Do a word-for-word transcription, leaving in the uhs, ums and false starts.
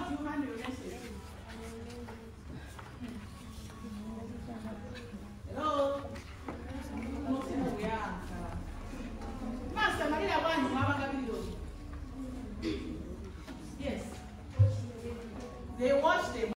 do you handle your menstruation? Hello? Master, Maria, one, yes. They watch them.